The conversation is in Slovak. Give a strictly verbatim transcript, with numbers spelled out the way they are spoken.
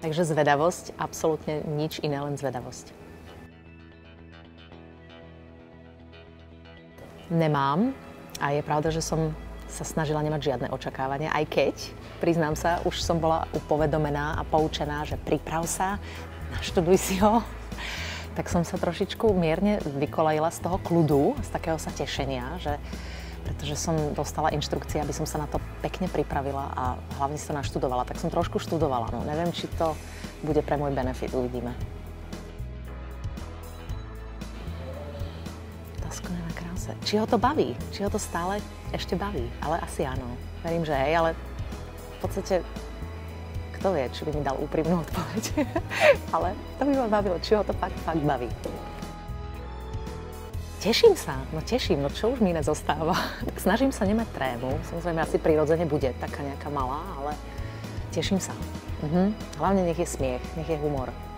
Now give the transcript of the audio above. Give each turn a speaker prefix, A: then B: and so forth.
A: Takže zvedavosť, absolútne nič iné, len zvedavosť. Nemám a je pravda, že som sa snažila nemať žiadne očakávania, aj keď, priznám sa, už som bola upovedomená a poučená, že priprav sa, naštuduj si ho. Tak som sa trošičku mierne vykolajila z toho kľudu, z takého sa tešenia, že pretože som dostala inštrukcie, aby som sa na to pekne pripravila a hlavne si to naštudovala. Tak som trošku študovala. No, neviem, či to bude pre môj benefit. Uvidíme. Tasko na kráse. Či ho to baví? Či ho to stále ešte baví? Ale asi áno. Verím, že hej, ale v podstate kto vie, či by mi dal úprimnú odpoveď. Ale to by ma bavilo, či ho to fakt, fakt baví. Teším sa, no teším, no čo už mi iné zostáva. Tak snažím sa nemať trému, samozrejme asi prirodzene bude taká nejaká malá, ale teším sa. Mhm. Hlavne nech je smiech, nech je humor.